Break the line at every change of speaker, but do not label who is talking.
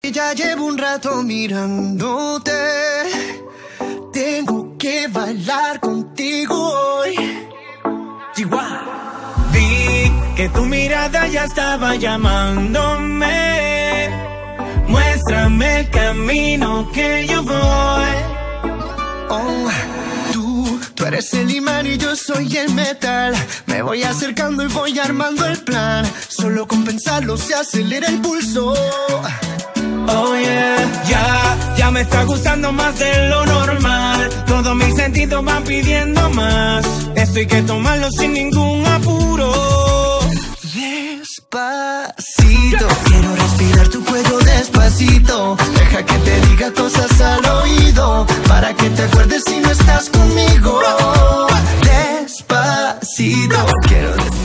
Ya llevo un rato mirándote. Tengo que bailar contigo hoy.
Chihuahua. Vi que tu mirada ya estaba llamándome. Muéstrame el camino que yo voy.
Oh, tú eres el imán y yo soy el metal. Me voy acercando y voy armando el plan. Solo con pensarlo se acelera el pulso.
Oh yeah, ya me está gustando más de lo normal. Todos mis sentidos van pidiendo más. Esto hay que tomarlo sin ningún apuro.
Despacito, quiero respirar tu cuello despacito. Deja que te diga cosas al oído, para que te acuerdes si no estás conmigo. Despacito, quiero